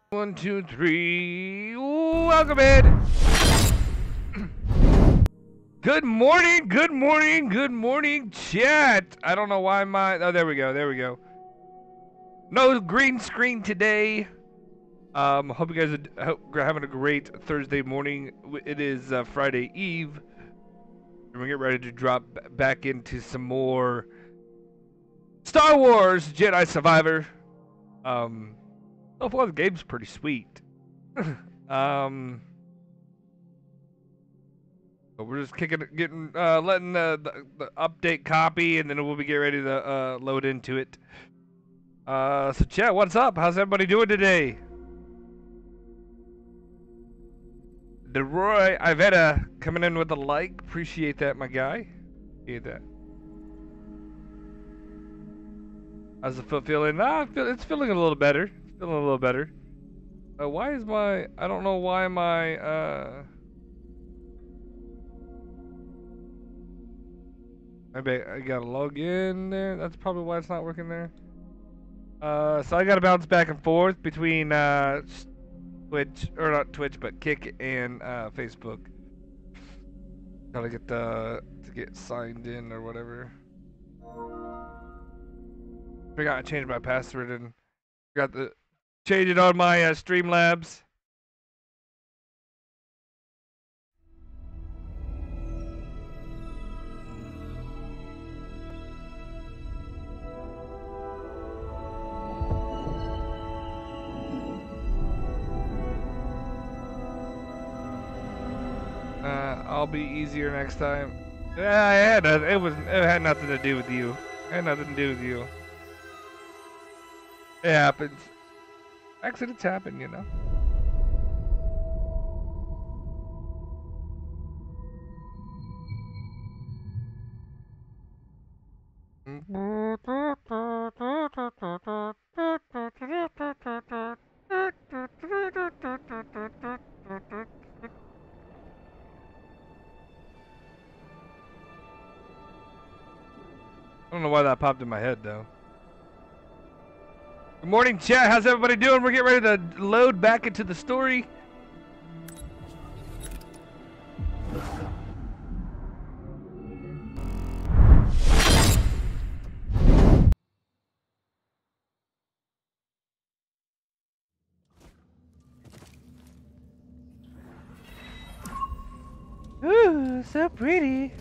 1, 2, 3. Welcome in. Good morning, good morning, good morning, chat. I don't know why my. Oh, there we go, there we go. No green screen today. Hope you guys are having a great Thursday morning. It is Friday Eve. And we get ready to drop back into some more Star Wars Jedi Survivor. So far the game's pretty sweet. But we're just letting the update copy, and then we'll be getting ready to load into it. So chat, what's up? How's everybody doing today? DeRoy Iveta coming in with a like. Appreciate that, my guy. Appreciate that. How's the foot feeling? It's feeling a little better. It's feeling a little better. Why is my... I don't know why my... Maybe I gotta log in there. That's probably why it's not working there. So I gotta bounce back and forth between Twitch, or not Twitch, but Kick and Facebook. Gotta get to get signed in or whatever. Forgot to change my password and forgot to change it on my Streamlabs. I'll be easier next time. Yeah, it had nothing to do with you. It had nothing to do with you. It happens. Accidents happen, you know. I don't know why that popped in my head, though. Good morning, chat. How's everybody doing? We're getting ready to load back into the story. Ooh, so pretty.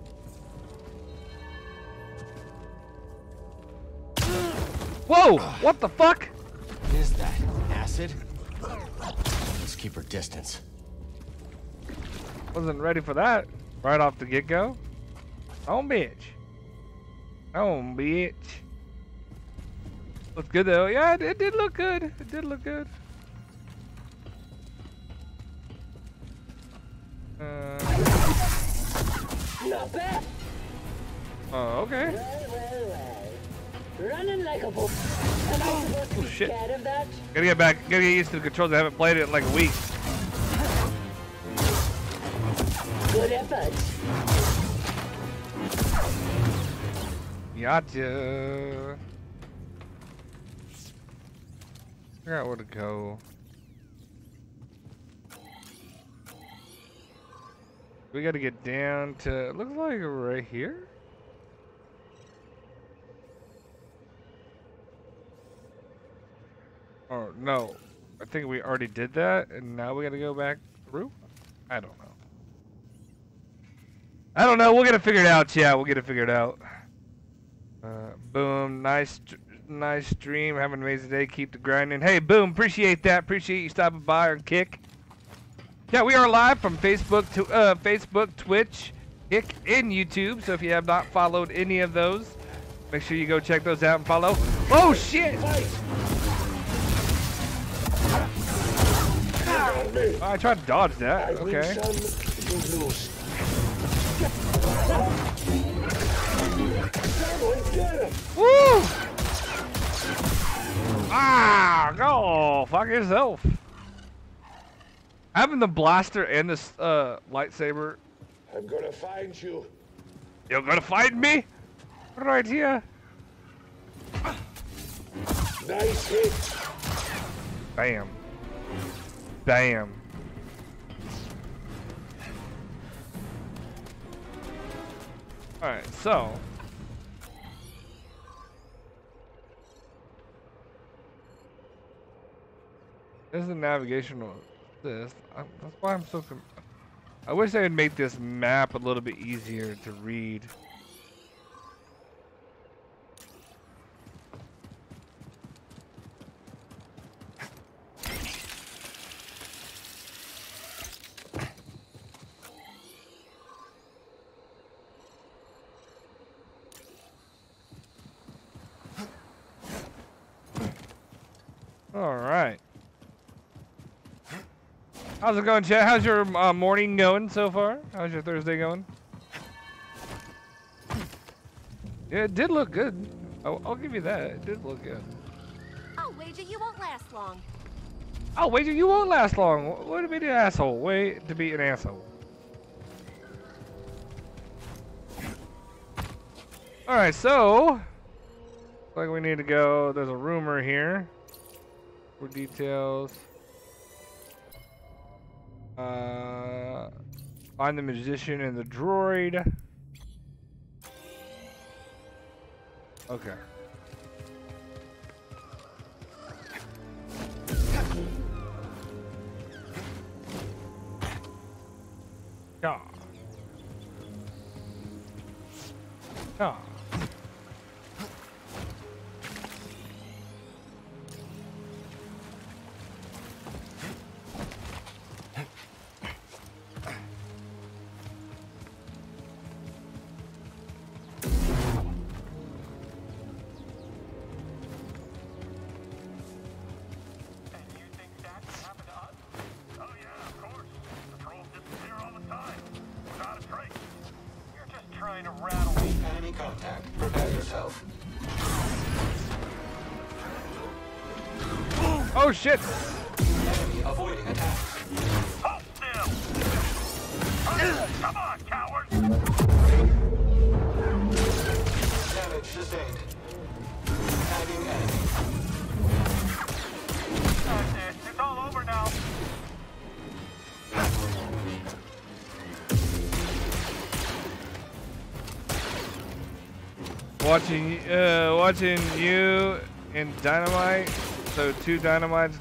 Whoa! What the fuck? What is that? Acid? Let's keep her distance. Wasn't ready for that. Right off the get-go. Oh, bitch. Oh, bitch. Looks good, though. Yeah, it did look good. It did look good. Not bad. Oh, okay. Well. Running like a bull. Am I supposed to be scared of that? Gotta get used to the controls. I haven't played it in like a week. Good effort. Gotcha. Figure out where to go. We gotta get down to, it looks like right here. Oh, no. I think we already did that, and now we gotta go back through? I don't know. I don't know. We'll get it figured out. Yeah, we'll get it figured out. Boom. Nice stream. Have an amazing day. Keep the grinding. Hey, Boom. Appreciate that. Appreciate you stopping by on Kick. Yeah, we are live from Facebook, Facebook, Twitch, Kick, and YouTube. So if you have not followed any of those, make sure you go check those out and follow. Oh, shit! Oh, I tried to dodge that. Okay. Woo! Ah, go fuck yourself. Having the blaster and this lightsaber. I'm gonna find you. You're gonna find me? Right here. Nice hit. Bam. Bam. Alright, so. This is the navigational. That's why I'm so. I wish they would make this map a little bit easier to read. All right. How's it going, Chad? How's your morning going so far? How's your Thursday going? Yeah, it did look good. I'll give you that. It did look good. I'll wager you won't last long. I'll wager you won't last long. Way to be the asshole. Way to be an asshole. Alright, so. Looks like we need to go. There's a rumor here. For details. Find the musician and the droid. Okay. Yeah. Yeah. Oh shit! Enemy avoiding attack. Hold still! Come on, cowards! Damage sustained. Tagging enemy. That's it. It's all over now. Watching you in Dynamite. So 2 dynamites,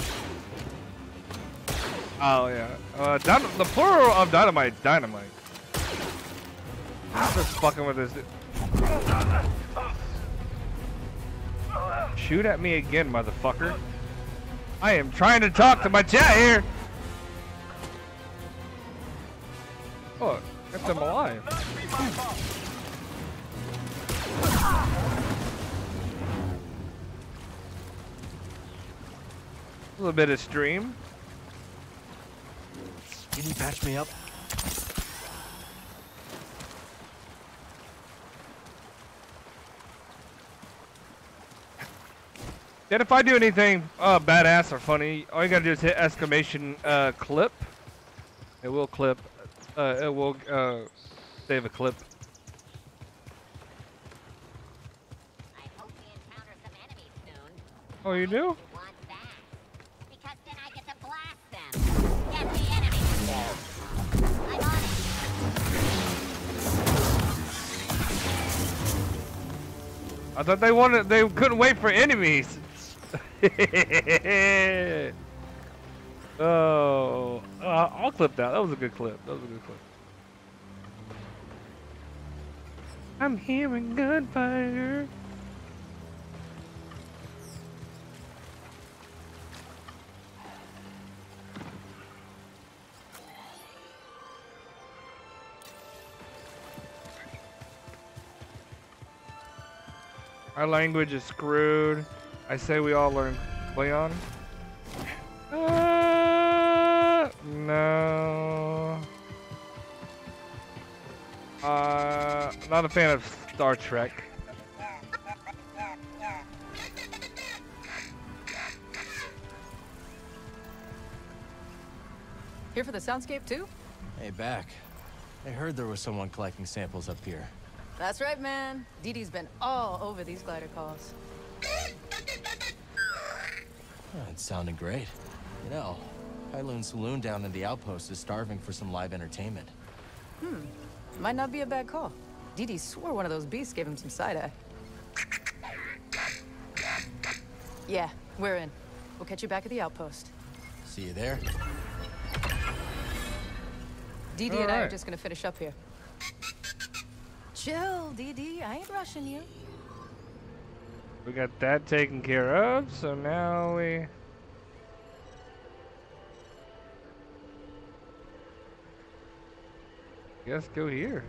oh yeah. The plural of dynamite, dynamite. I'm just fucking with this. Shoot at me again, motherfucker. I am trying to talk to my chat here. Oh, got them alive. A little bit of stream. Can you patch me up? And if I do anything badass or funny, all you gotta do is hit exclamation clip. It will clip. It will save a clip. I hope we encounter some enemies soon. Oh, you do? Want that? Because then I get to blast them. Get the enemy. I'm on it. I thought they couldn't wait for enemies. Oh, I'll clip that. That was a good clip. I'm hearing gunfire. Our language is screwed. I say we all learn Leon. No. Not a fan of Star Trek. Here for the soundscape too? Hey, back. I heard there was someone collecting samples up here. That's right, man. Dee Dee's been all over these glider calls. Oh, it sounded great. You know, Kailoon Saloon down in the outpost is starving for some live entertainment. Might not be a bad call. Dee swore one of those beasts gave him some side-eye. Yeah, we're in. We'll catch you back at the outpost. See you there. Dee and I are Alright. just gonna finish up here. Chill, Dee. I ain't rushing you. We got that taken care of, so now we... Guess go here.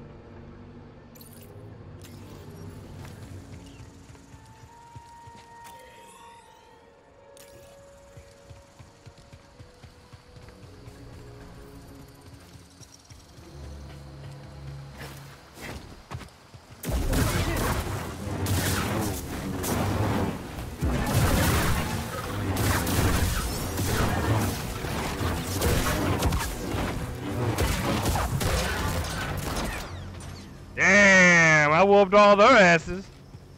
Damn, I whooped all their asses.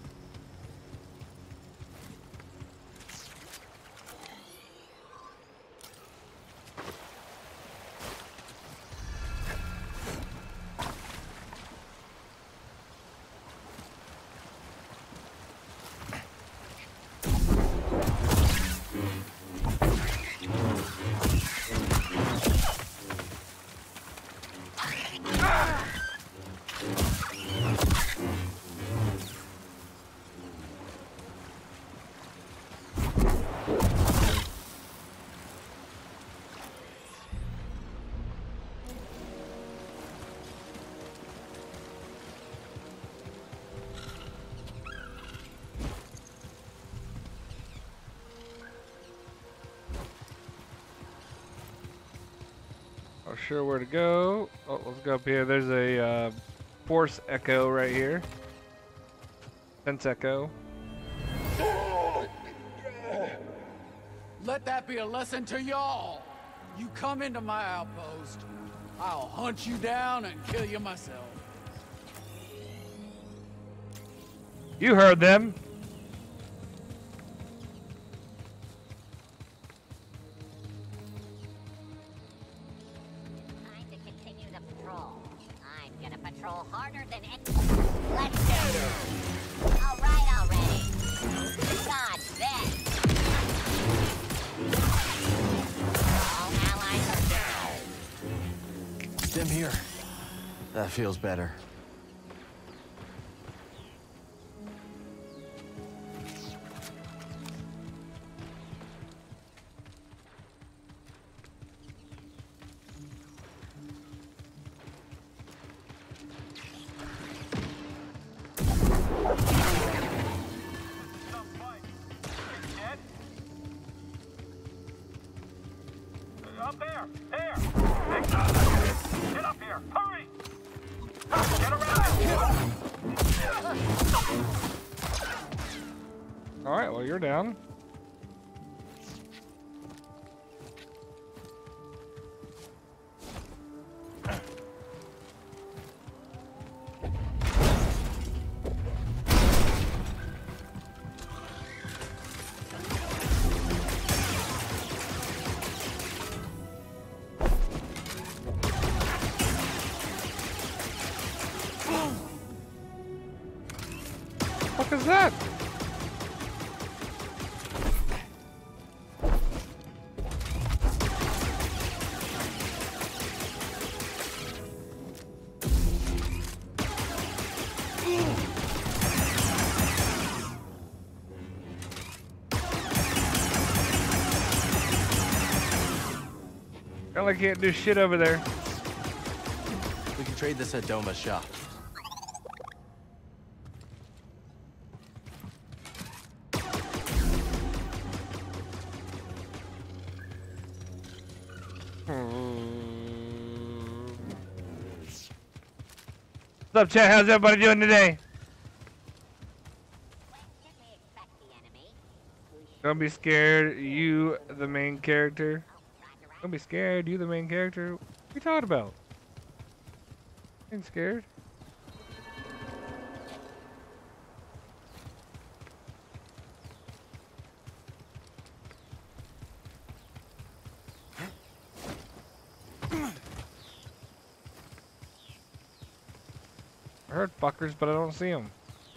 Not sure where to go. Oh, let's go up here. There's a force echo right here. Sense echo. Let that be a lesson to y'all. You come into my outpost, I'll hunt you down and kill you myself. You heard them. Time to continue the patrol. I'm gonna patrol harder than any. Let's do it. All right already. Dodge this. All allies are down. Stim here. That feels better. Some fight. You dead? Up there! There! Get up here! Hurry! Get around! All right, well, you're down. What the fuck is that? I can't do shit over there. We can trade this at Doma's shop. What's up, chat? How's everybody doing today? When can we expect the enemy? Don't be scared, you the main character. Roger, Don't be scared, you the main character. What are you talking about? Ain't scared. heard fuckers, but I don't see them.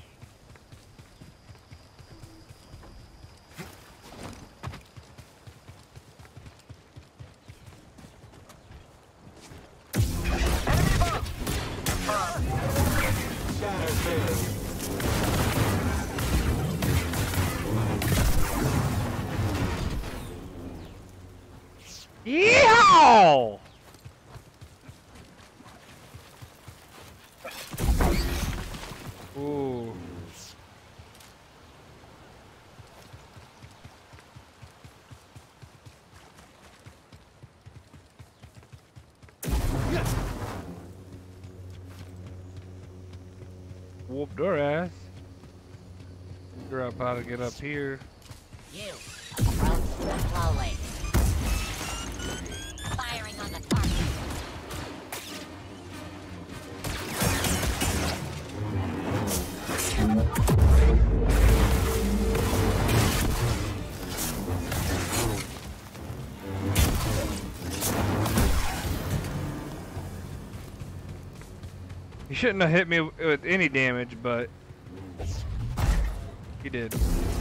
Yeehaw! Ooh. Whooped her ass. Figure out how to get up here. You approach slowly. Firing on the target. He shouldn't have hit me with any damage, but he did.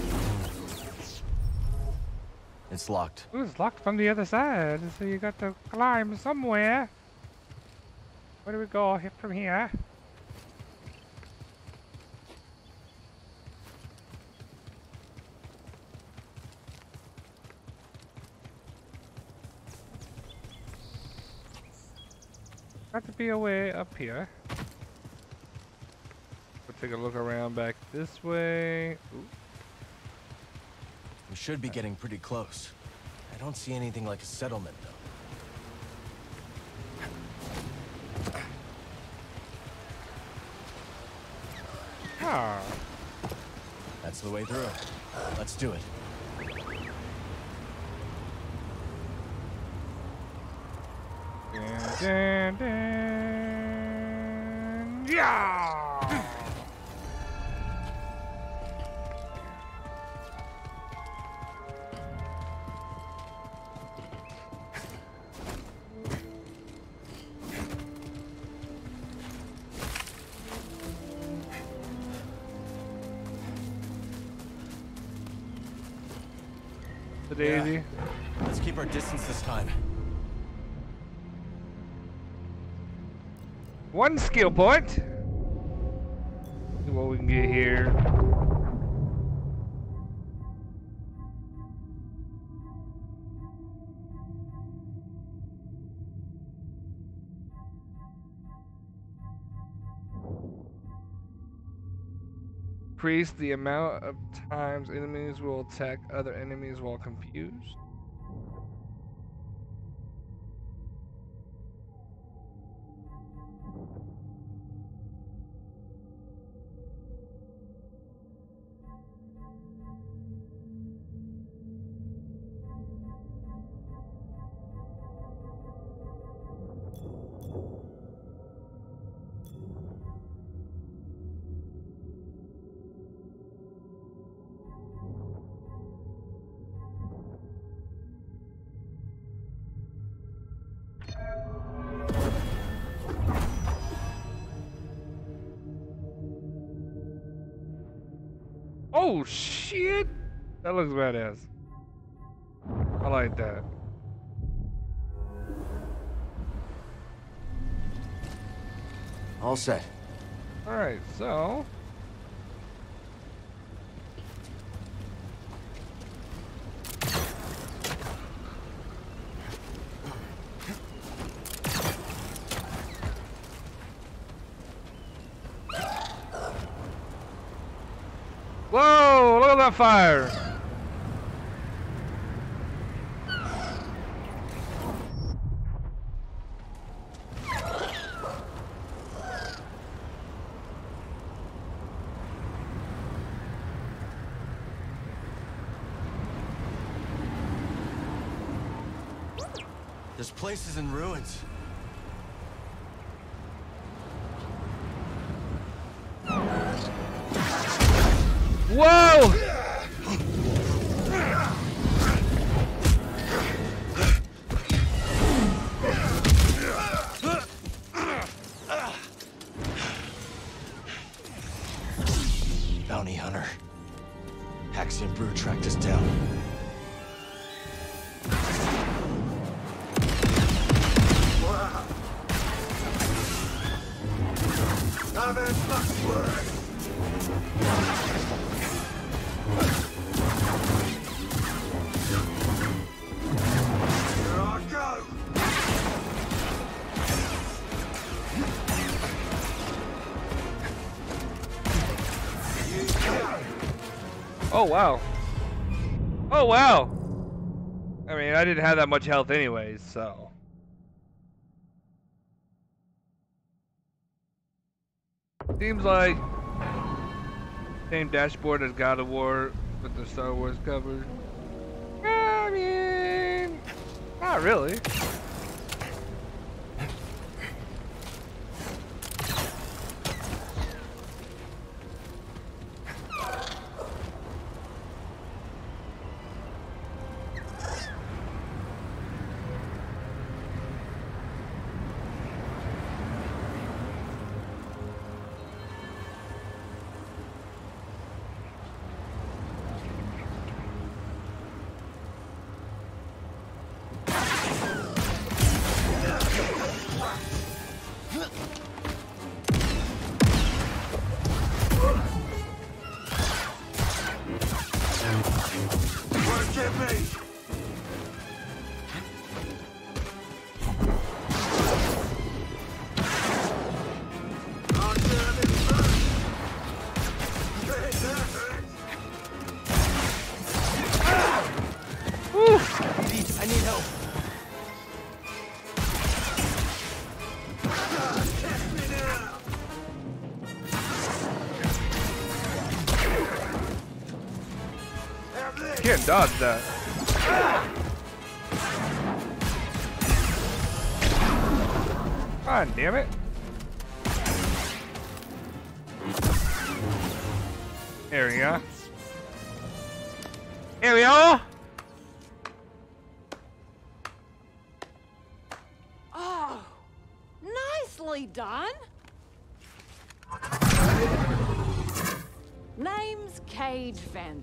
It's locked. Ooh, it's locked from the other side, so you got to climb somewhere. Where do we go from here? Got to be a way up here. We'll take a look around back this way. Ooh. We should be getting pretty close. I don't see anything like a settlement, though. Ah. That's the way through. Let's do it. Dun, dun, dun. Yeah! The daisy. Yeah. Let's keep our distance this time. One skill point. See what we can get here. Increase the amount of times enemies will attack other enemies while confused. Oh shit! That looks badass. I like that. All set. Alright, so whoa, look at that fire! This place is in ruins. Whoa! Haxian Brood tracked us down. Wow. Now then, must work. Here I go. Oh, wow. Oh, wow. I mean, I didn't have that much health anyways, so. Seems like same dashboard as God of War with the Star Wars cover. I mean, not really. Can't dodge that. God damn it. There we go. Here we are. Oh, nicely done. Name's Cage Vander.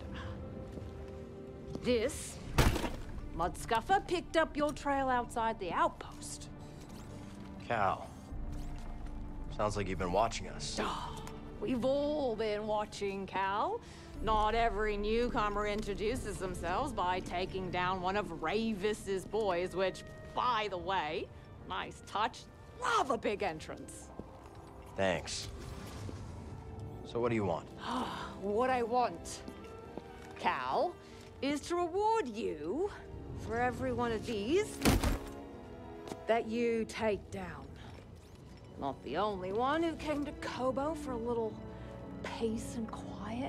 This Mudscuffer picked up your trail outside the outpost. Cal. Sounds like you've been watching us. Oh, we've all been watching, Cal. Not every newcomer introduces themselves by taking down one of Ravis's boys, which, by the way, nice touch. Love a big entrance. Thanks. So what do you want? What I want, Cal, is to reward you for every one of these that you take down. Not the only one who came to Kobo for a little peace and quiet.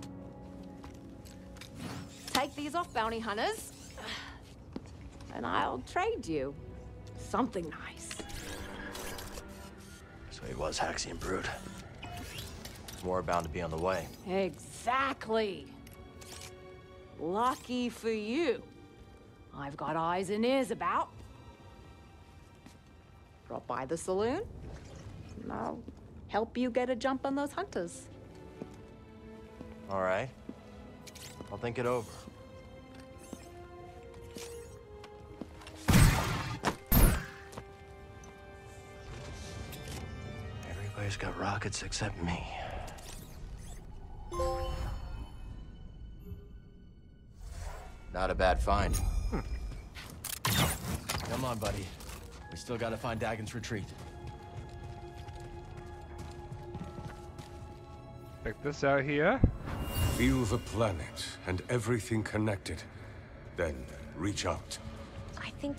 Take these off, bounty hunters, and I'll trade you something nice. So he was Haxian Brood. More bound to be on the way. Exactly. Lucky for you, I've got eyes and ears about. Drop by the saloon, and I'll help you get a jump on those hunters. All right. I'll think it over. Everybody's got rockets except me. Not a bad find. Come on, buddy. We still gotta find Dagon's retreat. Check this out here. Feel the planet and everything connected. Then reach out. I think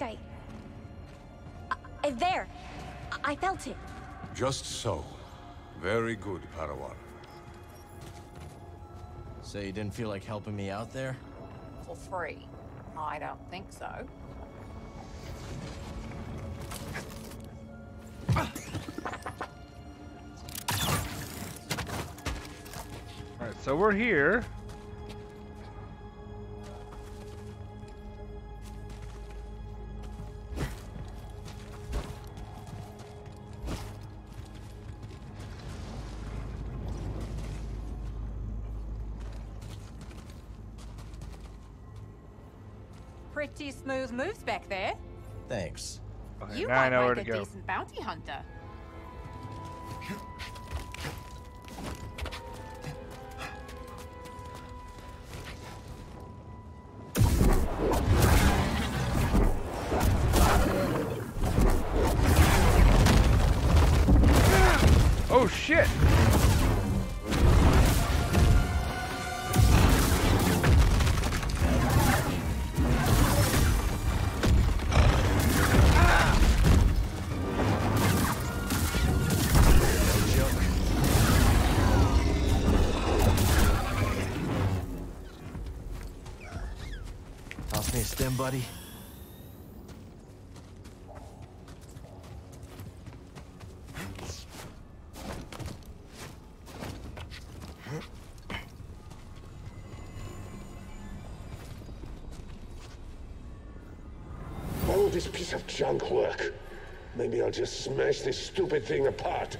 there! I felt it. Just so. Very good, Padawan. So you didn't feel like helping me out there? For free? I don't think so. Alright, so we're here. pretty smooth moves back there. Thanks. Okay, You now I might know where make to a go. decent bounty hunter. Oh shit! Toss me a stim, buddy. All this piece of junk work. Maybe I'll just smash this stupid thing apart.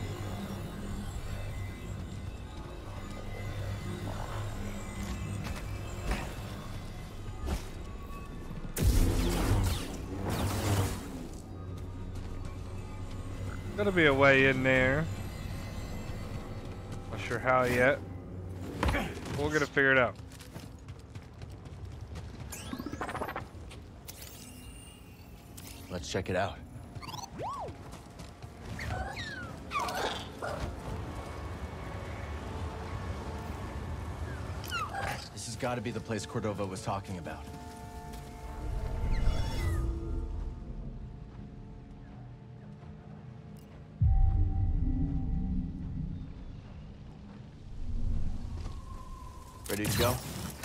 Gotta be a way in there. Not sure how yet. We're gonna figure it out. Let's check it out. This has got to be the place Cordova was talking about. Ready to go?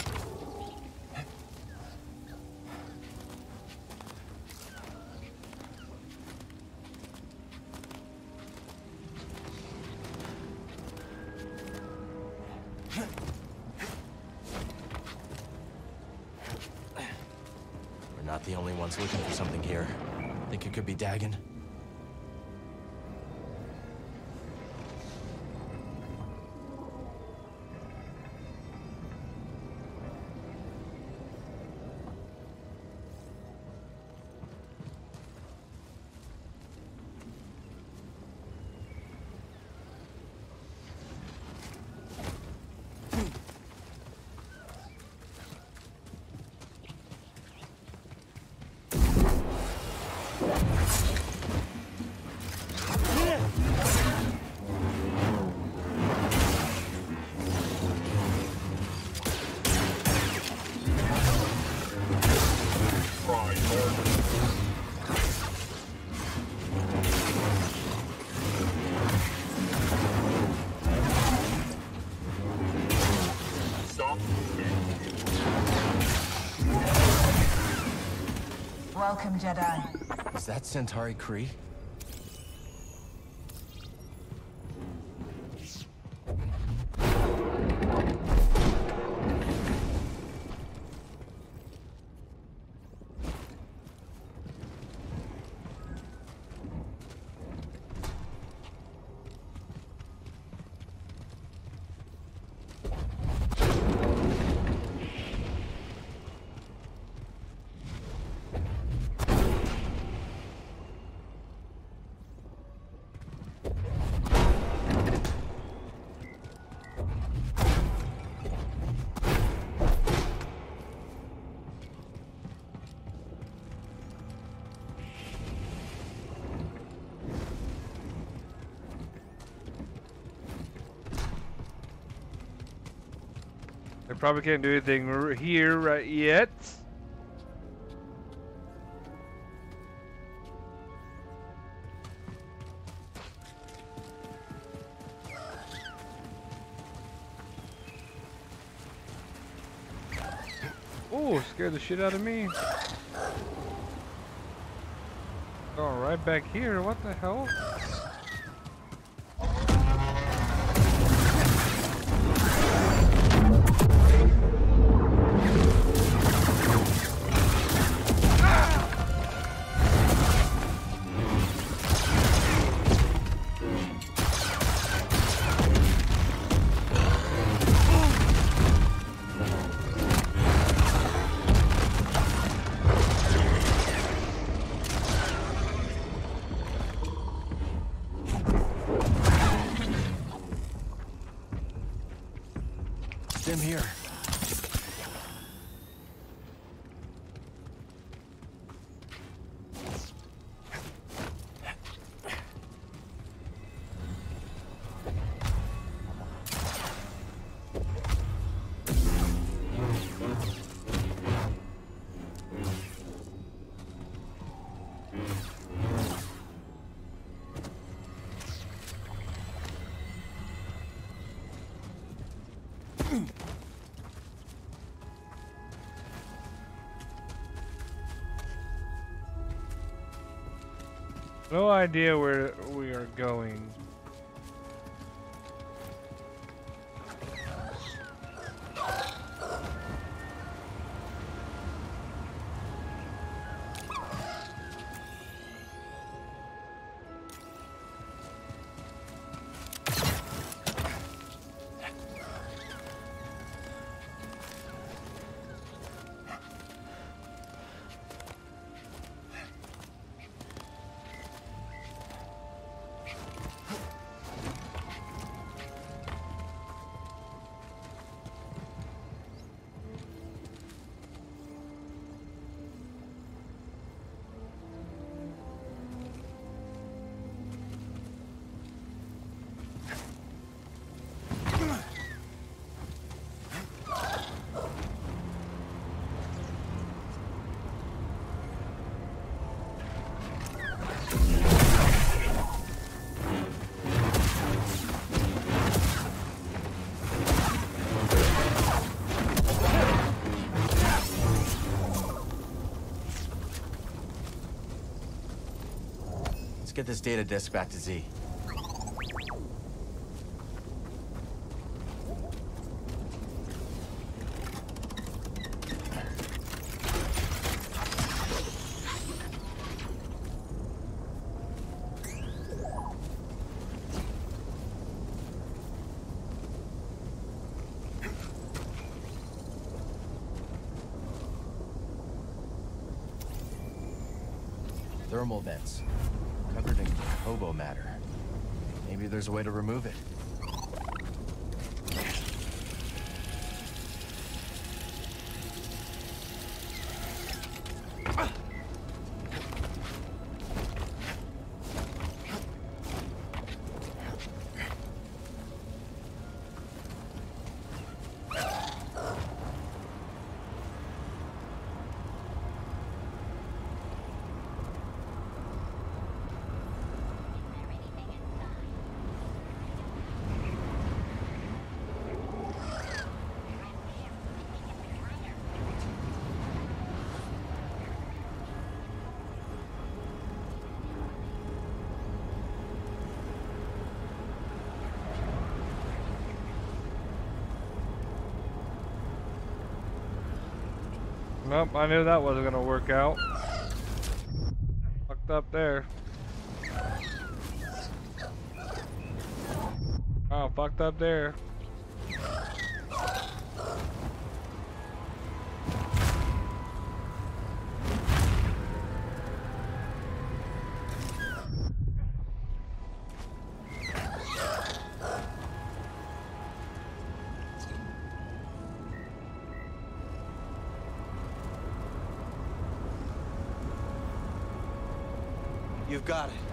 We're not the only ones looking for something here. Think it could be Dagon? Welcome, Jedi. Is that Centauri Kree? I probably can't do anything here right yet. Oh, scared the shit out of me. Going right back here, what the hell? No idea where we are going. Let's get this data disk back to Z. Thermal vents. Covered in hobo matter. Maybe there's a way to remove it. Nope, I knew that wasn't gonna work out. Fucked up there. Oh, fucked up there. You've got it.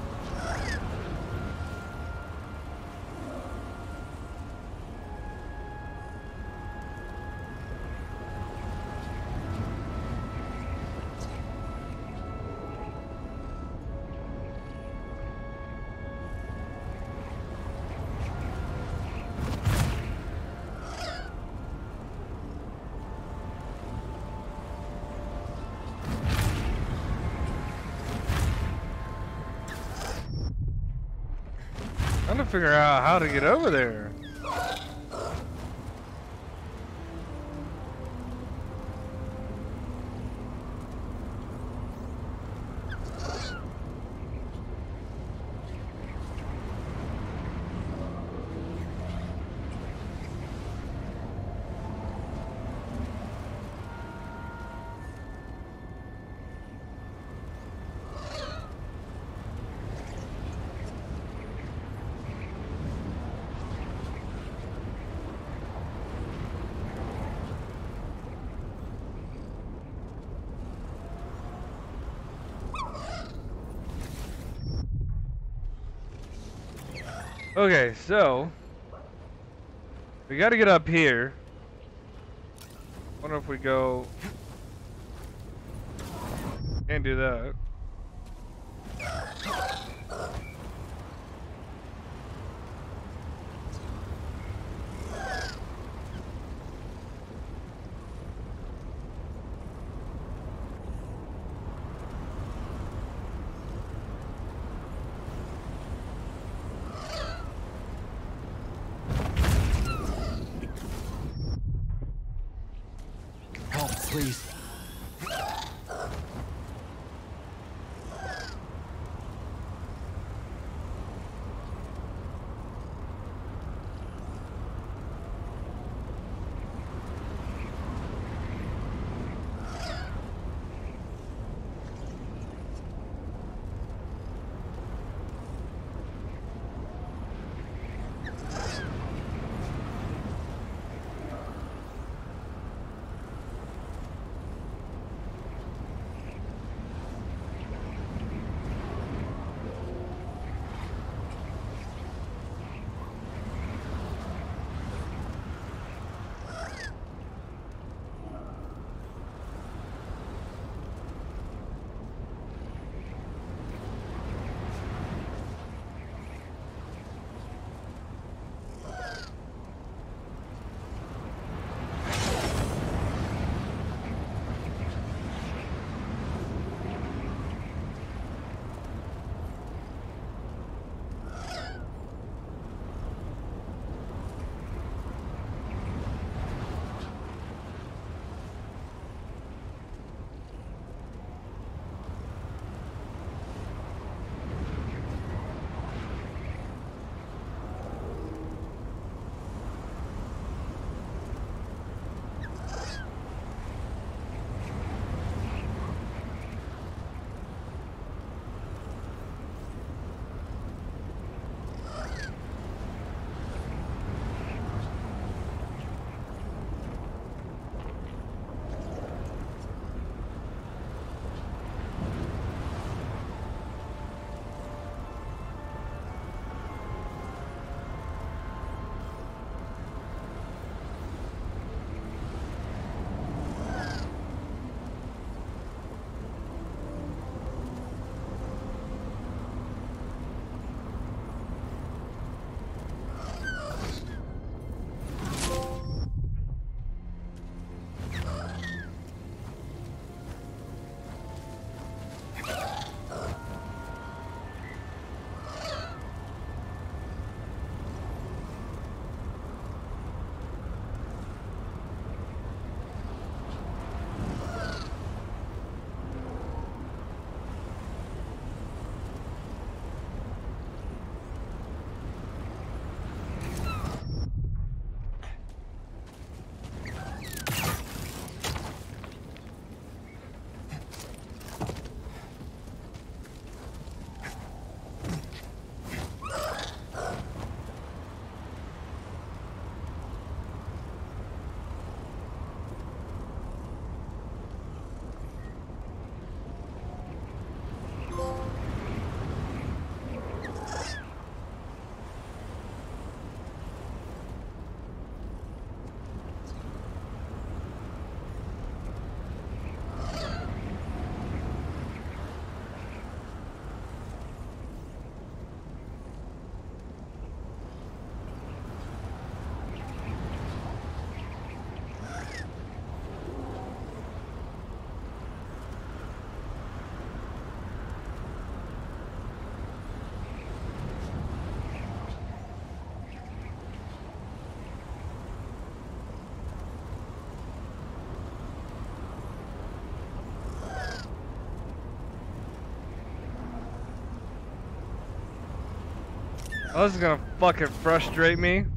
I'm trying to figure out how to get over there. Okay, so we got to get up here. Wonder if we go. Can't do that. please. Oh, this is gonna fucking frustrate me.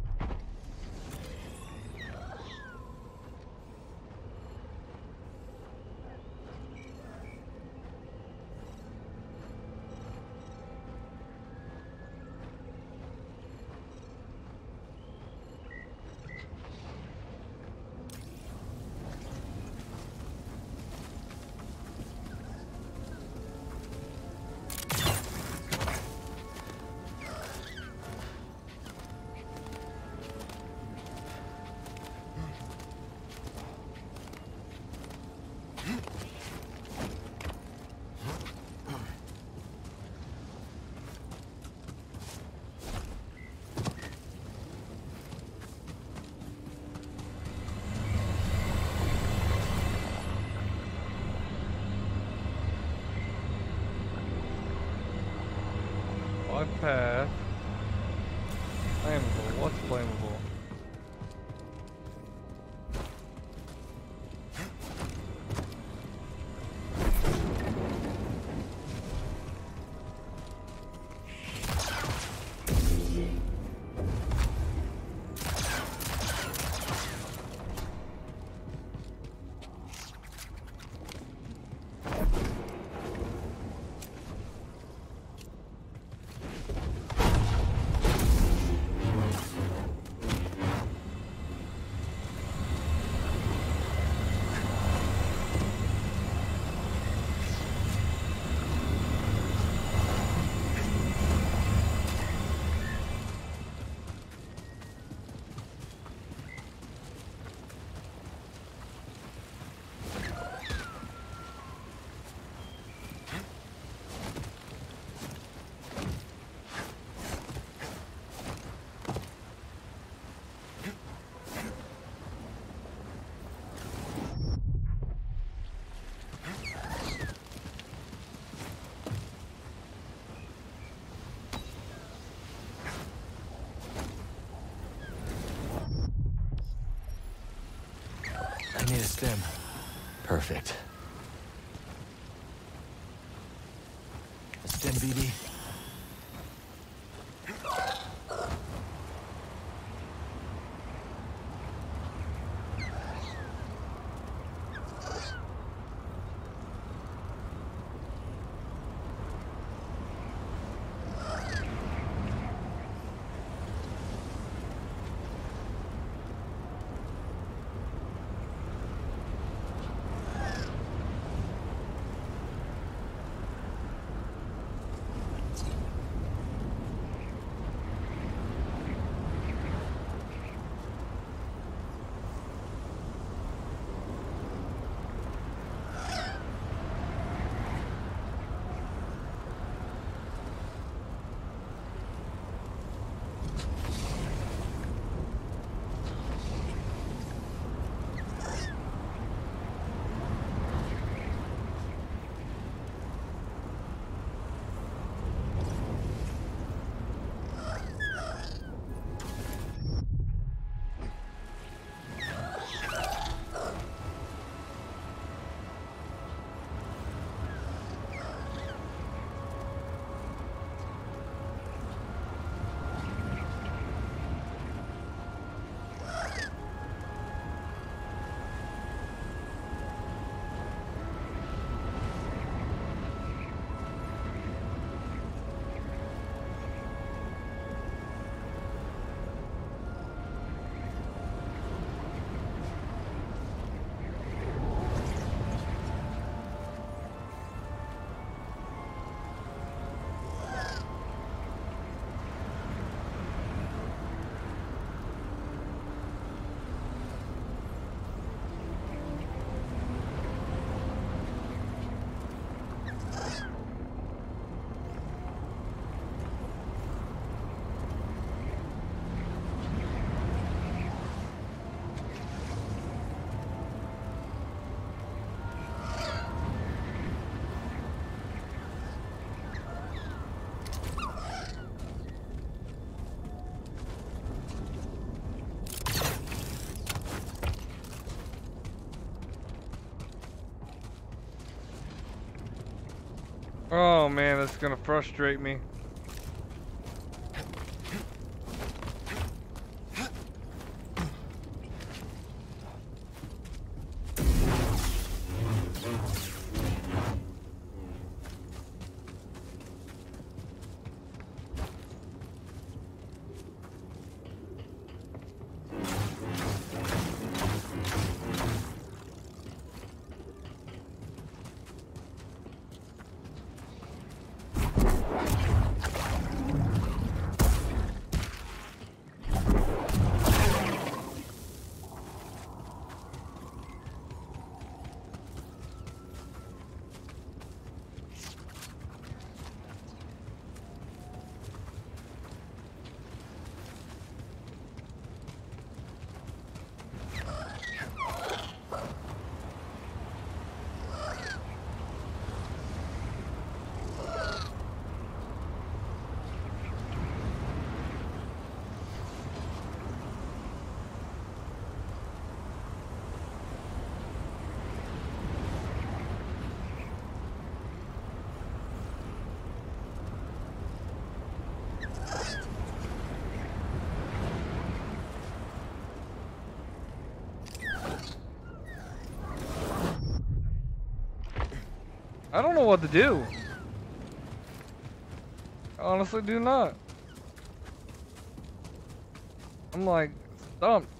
Log path. Flammable. What's flammable? I need a stim. Perfect. A stim, BB. Oh man, that's gonna frustrate me. I don't know what to do. I honestly do not. I'm like stumped.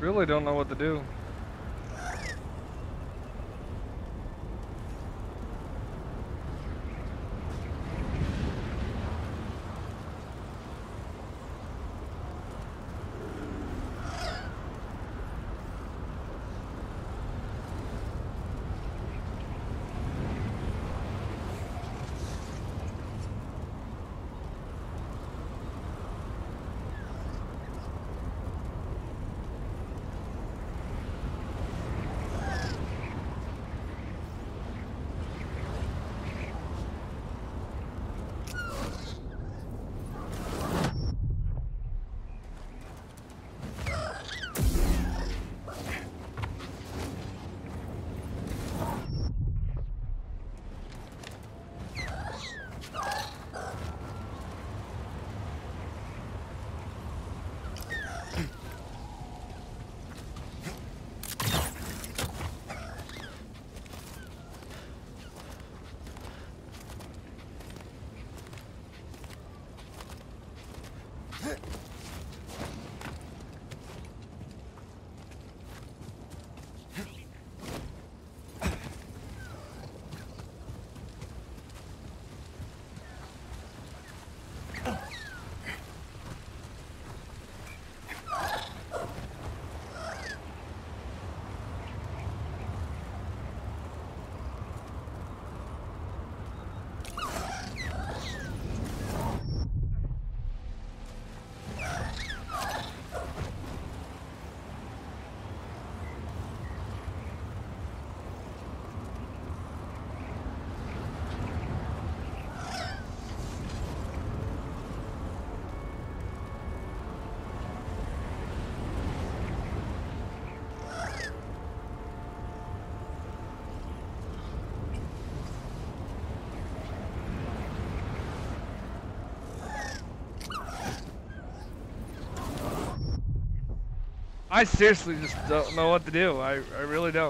Really don't know what to do. I seriously just don't know what to do. I really don't.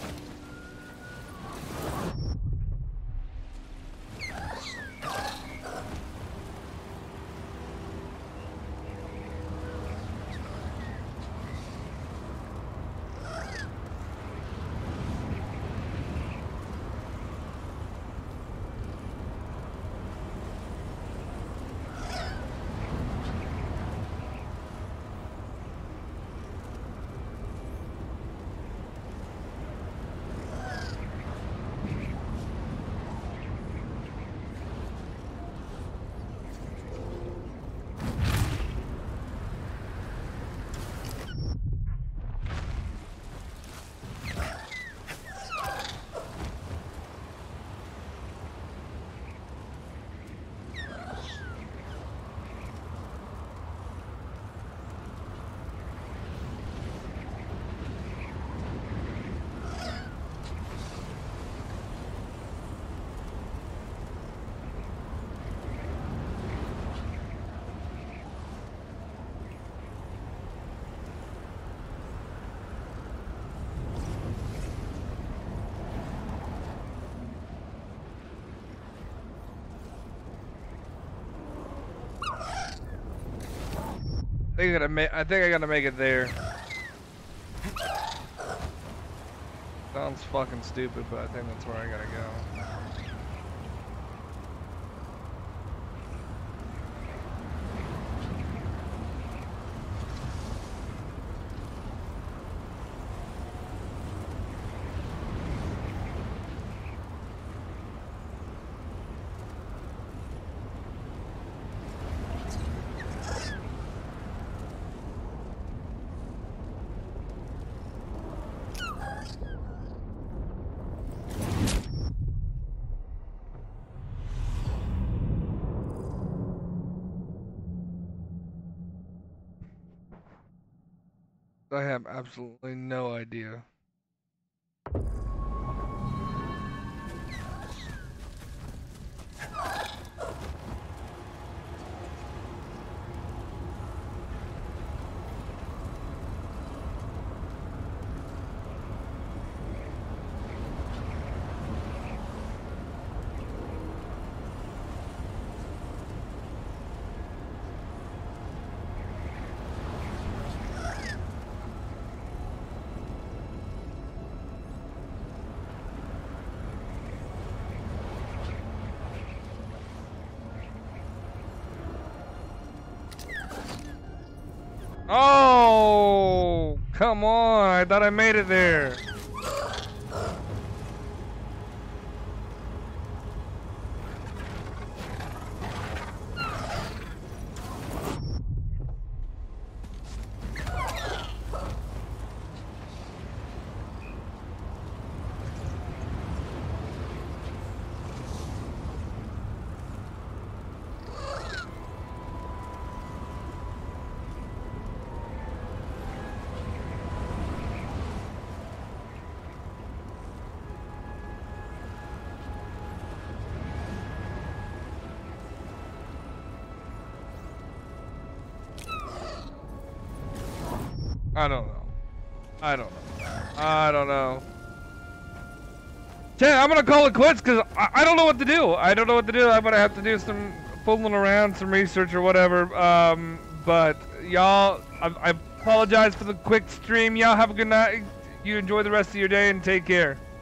I think I gotta make it there. Sounds fucking stupid, but I think that's where I gotta go. I have absolutely no idea. come on. I thought I made it there. I don't know. I don't know. I don't know. Yeah, I'm gonna call it quits because I don't know what to do. I don't know what to do. I'm gonna have to do some fooling around, some research or whatever. But y'all, I apologize for the quick stream. Y'all have a good night. You enjoy the rest of your day and take care.